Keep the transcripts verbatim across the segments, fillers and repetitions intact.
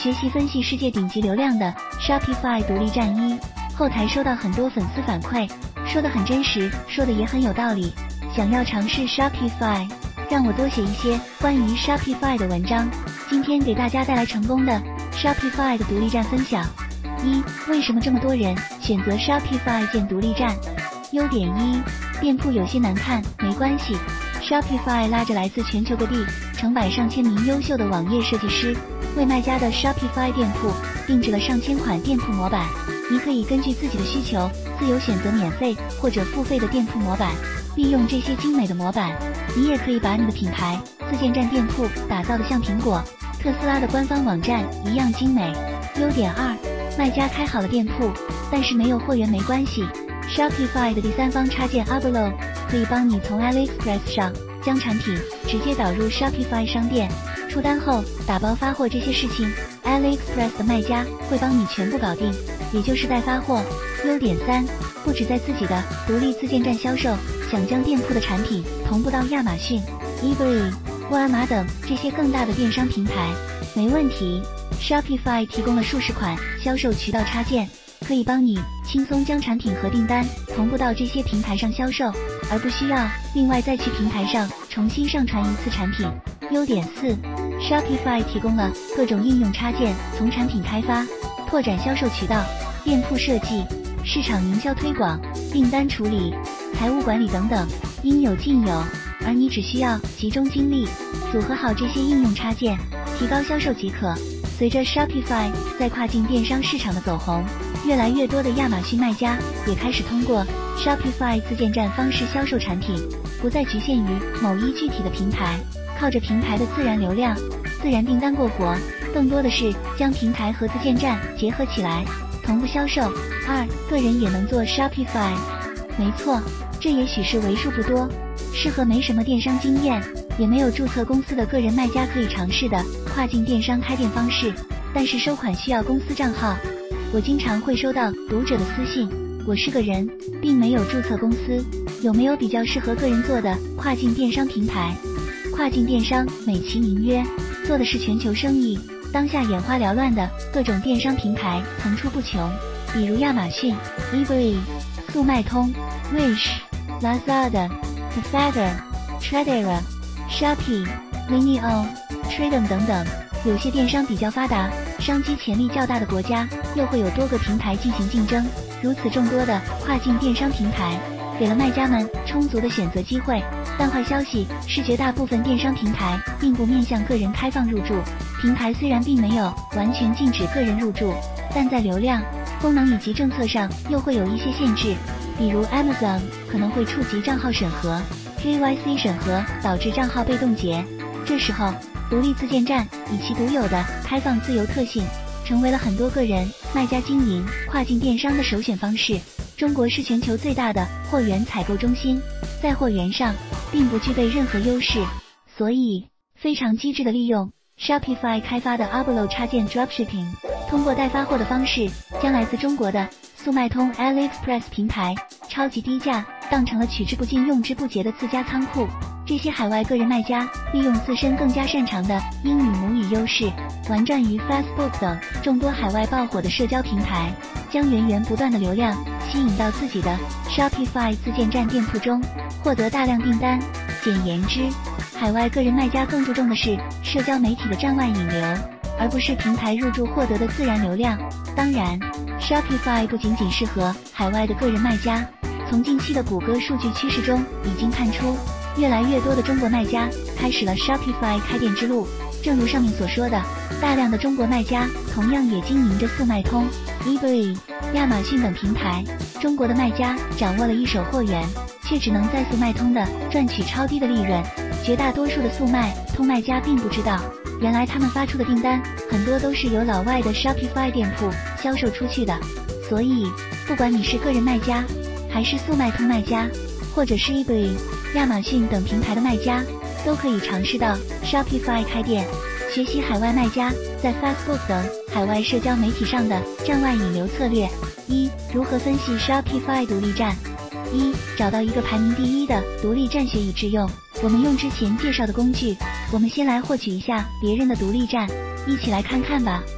学习分析世界顶级流量的 Shopify 独立站一，后台收到很多粉丝反馈，说得很真实，说的也很有道理，想要尝试 Shopify， 让我多写一些关于 Shopify 的文章。今天给大家带来成功的 Shopify 的独立站分享。一、为什么这么多人选择 Shopify 建独立站？优点一，店铺有些难看，没关系。Shopify 拉着来自全球各地成百上千名优秀的网页设计师，为卖家的 Shopify 店铺定制了上千款店铺模板。你可以根据自己的需求，自由选择免费或者付费的店铺模板。利用这些精美的模板，你也可以把你的品牌自建站店铺打造得像苹果、特斯拉的官方网站一样精美。优点二，卖家开好了店铺，但是没有货源没关系。Shopify 的第三方插件 Upload 可以帮你从 AliExpress 上将产品直接导入 Shopify 商店，出单后打包发货这些事情 AliExpress 的卖家会帮你全部搞定，也就是代发货。优点三，不止在自己的独立自建站销售，想将店铺的产品同步到亚马逊、eBay、沃尔玛等这些更大的电商平台，没问题。Shopify 提供了数十款销售渠道插件，可以帮你轻松将产品和订单同步到这些平台上销售，而不需要另外再去平台上重新上传一次产品。优点四， Shopify 提供了各种应用插件，从产品开发、拓展销售渠道、店铺设计、市场营销推广、订单处理、财务管理等等，应有尽有，而你只需要集中精力组合好这些应用插件，提高销售即可。随着 Shopify 在跨境电商市场的走红，越来越多的亚马逊卖家也开始通过 Shopify 自建站方式销售产品，不再局限于某一具体的平台，靠着平台的自然流量、自然订单过活，更多的是将平台和自建站结合起来，同步销售。二、个人也能做 Shopify。 没错，这也许是为数不多适合没什么电商经验，也没有注册公司的个人卖家可以尝试的跨境电商开店方式，但是收款需要公司账号。我经常会收到读者的私信，我是个人，并没有注册公司，有没有比较适合个人做的跨境电商平台？跨境电商美其名曰做的是全球生意，当下眼花缭乱的各种电商平台层出不穷，比如亚马逊、eBay、速卖通、Wish、Lazada、Tradera、Shopee、Vimeo、Tradem 等等。有些电商比较发达、商机潜力较大的国家，又会有多个平台进行竞争。如此众多的跨境电商平台，给了卖家们充足的选择机会。但坏消息是，绝大部分电商平台并不面向个人开放入驻。平台虽然并没有完全禁止个人入驻，但在流量、功能以及政策上又会有一些限制。比如 Amazon 可能会触及账号审核、K Y C 审核，导致账号被冻结。这时候，独立自建站以其独有的开放自由特性，成为了很多个人卖家经营跨境电商的首选方式。中国是全球最大的货源采购中心，在货源上并不具备任何优势，所以非常机智的利用 Shopify 开发的 Upload 插件 Dropshipping， 通过代发货的方式，将来自中国的速卖通 AliExpress 平台超级低价当成了取之不尽用之不竭的自家仓库。这些海外个人卖家利用自身更加擅长的英语母语优势，玩转于 Facebook 等众多海外爆火的社交平台，将源源不断的流量吸引到自己的 Shopify 自建站店铺中，获得大量订单。简言之，海外个人卖家更注重的是社交媒体的站外引流，而不是平台入驻获得的自然流量。当然， Shopify 不仅仅适合海外的个人卖家，从近期的谷歌数据趋势中已经看出，越来越多的中国卖家开始了 Shopify 开店之路。正如上面所说的，大量的中国卖家同样也经营着速卖通、eBay、亚马逊等平台。中国的卖家掌握了一手货源，却只能在速卖通的赚取超低的利润。绝大多数的速卖通卖家并不知道，原来他们发出的订单很多都是由老外的 Shopify 店铺销售出去的。所以，不管你是个人卖家，还是速卖通卖家，或者是 eBay、亚马逊等平台的卖家，都可以尝试到 Shopify 开店，学习海外卖家在 Facebook 等海外社交媒体上的站外引流策略。一、如何分析 Shopify 独立站？一、找到一个排名第一的独立站学以致用。我们用之前介绍的工具，我们先来获取一下别人的独立站，一起来看看吧。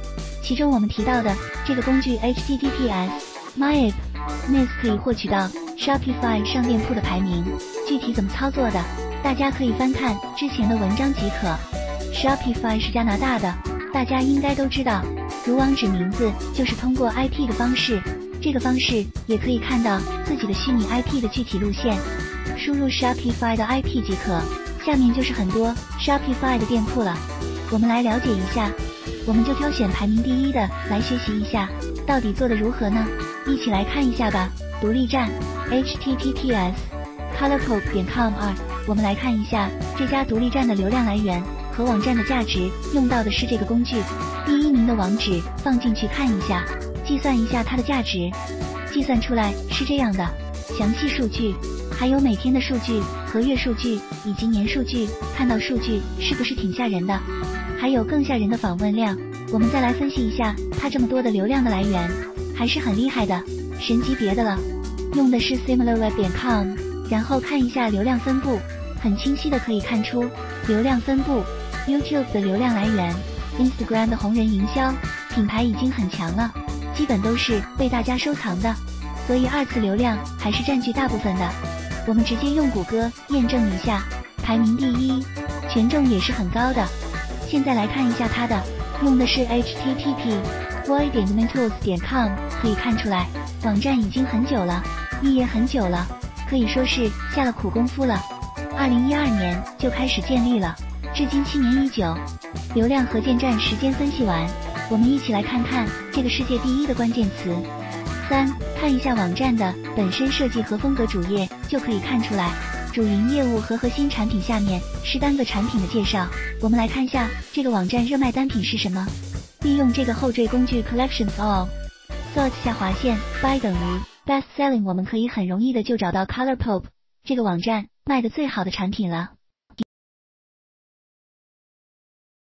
其中我们提到的这个工具 H T T P S My App Miss 可以获取到 Shopify 上店铺的排名，具体怎么操作的，大家可以翻看之前的文章即可。Shopify 是加拿大的，大家应该都知道，读网址名字就是通过 I P 的方式，这个方式也可以看到自己的虚拟 I P 的具体路线，输入 Shopify 的 I P 即可。下面就是很多 Shopify 的店铺了，我们来了解一下，我们就挑选排名第一的来学习一下，到底做得如何呢？一起来看一下吧。独立站 H T T P S colorpop 点 com 二，我们来看一下这家独立站的流量来源和网站的价值，用到的是这个工具。第一名的网址放进去看一下，计算一下它的价值，计算出来是这样的，详细数据，还有每天的数据和月数据以及年数据，看到数据是不是挺吓人的？还有更吓人的访问量，我们再来分析一下它这么多的流量的来源，还是很厉害的，神级别的了。用的是 similarweb 点 com， 然后看一下流量分布，很清晰的可以看出流量分布 YouTube 的流量来源， Instagram 的红人营销，品牌已经很强了，基本都是被大家收藏的，所以二次流量还是占据大部分的。我们直接用谷歌验证一下，排名第一，权重也是很高的。现在来看一下它的，用的是 H T T P void 点 domaintools 点 com， 可以看出来网站已经很久了，立业很久了，可以说是下了苦功夫了。二零一二年就开始建立了，至今七年已久。流量和建站时间分析完，我们一起来看看这个世界第一的关键词。三，看一下网站的本身设计和风格，主页就可以看出来。主营业务和核心产品下面是单个产品的介绍，我们来看一下这个网站热卖单品是什么。利用这个后缀工具 Collections All Sort 下划线 by 等于 Best Selling， 我们可以很容易的就找到 ColourPop 这个网站卖的最好的产品了。